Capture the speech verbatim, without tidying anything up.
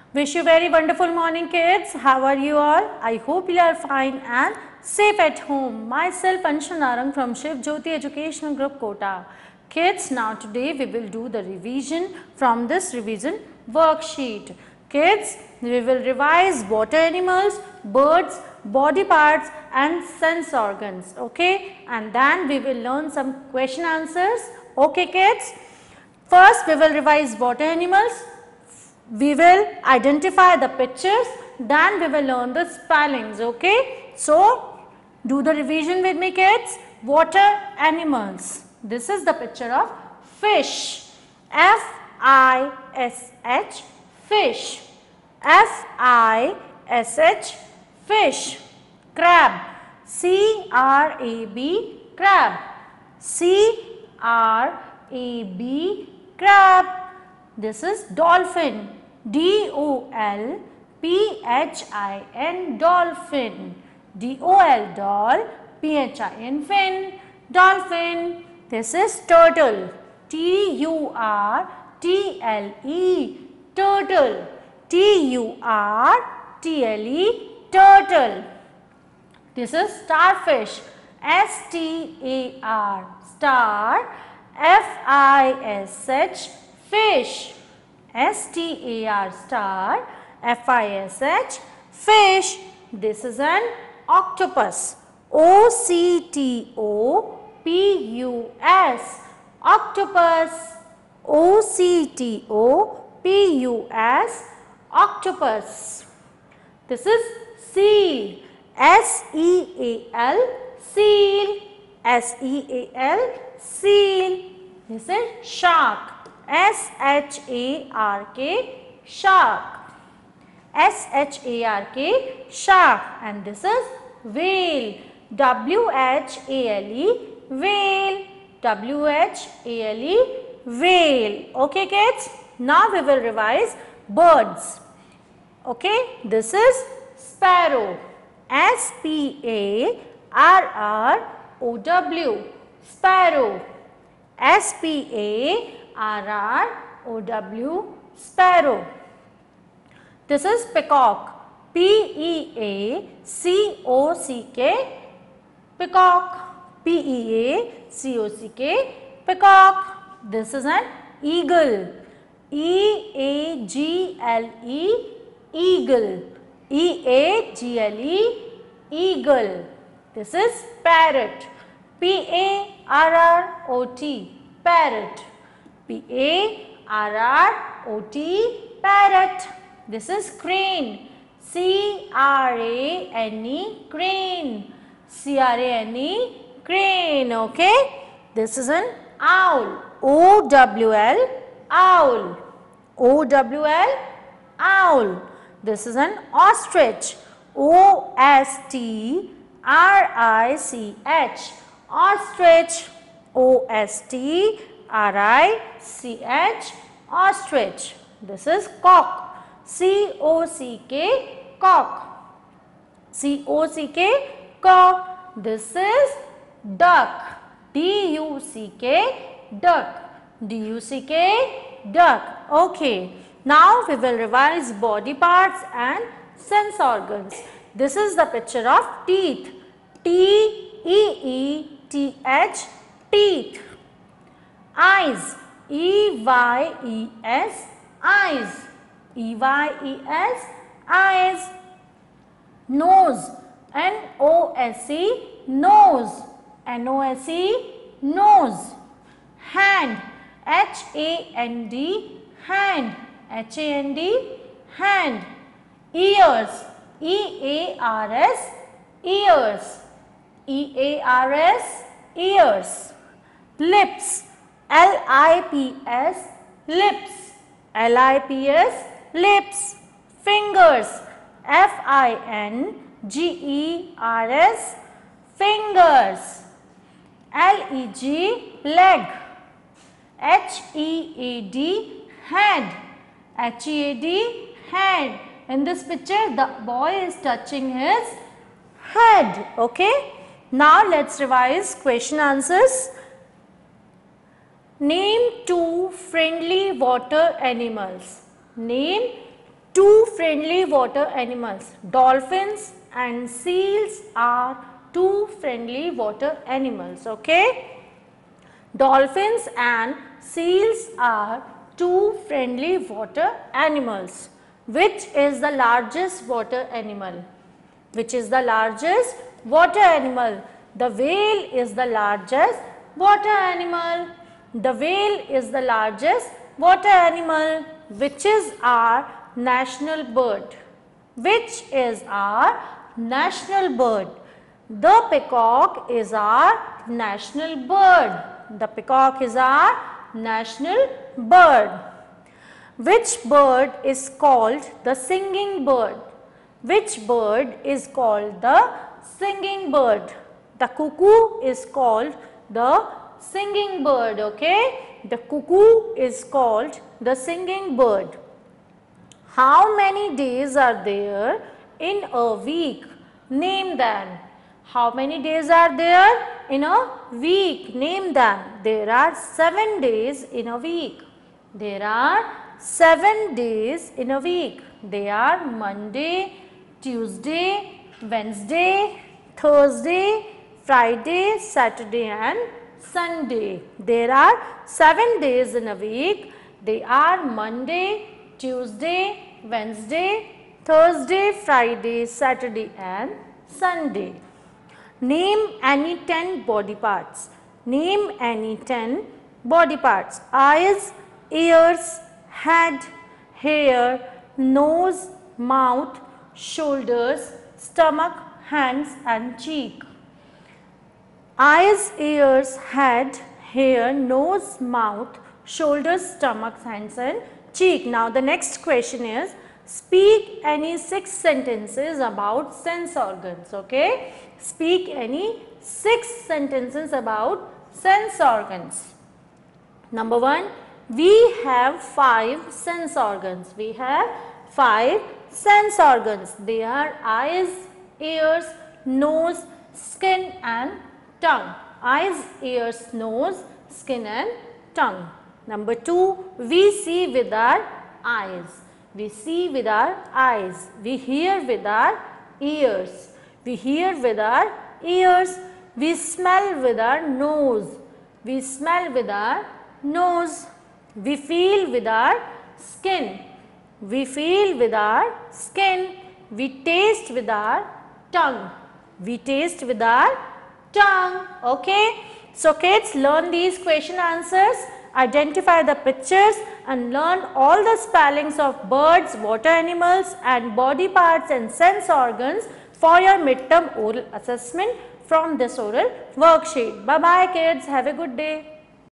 Wish you very wonderful morning, kids. How are you all? I hope you are fine and safe at home. Myself Anshu Narang from Shiv Jyoti Educational Group Kota. Kids, now today we will do the revision from this revision worksheet. Kids, we will revise water animals, birds, body parts and sense organs. Okay, and then we will learn some question answers. Okay, kids. First, we will revise water animals. We will identify the pictures, then we will learn the spellings. Okay, so do the revision with me, kids. Water animals. This is the picture of fish. F I S H, fish. F I S H, fish. Crab. C R A B, crab. C R A B, crab. This is dolphin. D O L P H I N, dolphin. D O L, doll. P H I N, fin. Dolphin. This is turtle. T U R T L E, turtle. T U R T L E, turtle. This is starfish. S T A R, star. F I S H, fish. S T A R, star. F I S H, fish. This is an octopus. O C T O P U S, octopus. O C T O P U S, octopus. This is seal. S E A L, seal. S E A L, seal. This is shark. S H A R K, shark. S H A R K, shark. And this is whale. W H A L E, whale. W H A L E, whale. Okay, kids. Now we will revise birds. Okay, this is sparrow. S P A R R O W, sparrow. S P A R R O W, sparrow. This is peacock. P E A C O C K, peacock. P E A C O C K, peacock. This is an eagle. E A G L E, eagle. E A G L E, eagle. This is parrot. P A R R O T, parrot. P A R R O T, parrot. This is crane. C R A N E, crane. C R A N E, crane. Okay. This is an owl. O W L, owl. O W L, owl. This is an ostrich. O S T R I C H, ostrich. O S T R I C H, ostrich. This is cock. C O C K, cock. C O C K, cock. This is duck. D U C K, duck. D U C K, duck. Okay. Now we will revise body parts and sense organs. This is the picture of teeth. T E E T H, teeth. Eyes. E Y E S, eyes. E Y E S, eyes. Nose. N O S E, nose. N O S E, nose. Hand. H A N D, hand. H A N D, hand. Ears. E A R S, ears. E A R S, ears. Lips. L I P S, lips. L I P S, lips. Fingers. F I N G E R S, fingers. L E G, leg. H E A D, head. H E A D, head. In this picture, the boy is touching his head. Okay. Now let's revise question answers. Name two friendly water animals. Name two friendly water animals. Dolphins and seals are two friendly water animals. Okay. Dolphins and seals are two friendly water animals. Which is the largest water animal? Which is the largest water animal? The whale is the largest water animal. The whale is the largest water animal. Which is our national bird? Which is our national bird? The peacock is our national bird. The peacock is our national bird. Which bird is called the singing bird? Which bird is called the singing bird? The cuckoo is called the singing bird. Okay. The cuckoo is called the singing bird. How many days are there in a week? Name them. How many days are there in a week? Name them. There are seven days in a week. There are seven days in a week. They are Monday, Tuesday, Wednesday, Thursday, Friday, Saturday and Sunday. There are seven days in a week. They are Monday, Tuesday, Wednesday, Thursday, Friday, Saturday and Sunday. Name any ten body parts. Name any ten body parts. Eyes, ears, head, hair, nose, mouth, shoulders, stomach, hands and cheek. Eyes, ears, head, hair, nose, mouth, shoulders, stomach, hands and cheek. Now the next question is, speak any six sentences about sense organs. Okay. Speak any six sentences about sense organs. Number one, we have five sense organs. We have five sense organs. They are eyes, ears, nose, skin and tongue. Eyes, ears, nose, skin and tongue. Number two, we see with our eyes. We see with our eyes. We hear with our ears. We hear with our ears. We smell with our nose. We smell with our nose. We feel with our skin. We feel with our skin. We taste with our tongue. We taste with our tongue. Okay. So kids, learn these question answers, identify the pictures and learn all the spellings of birds, water animals and body parts and sense organs for your midterm oral assessment from this oral worksheet. Bye bye kids. Have a good day.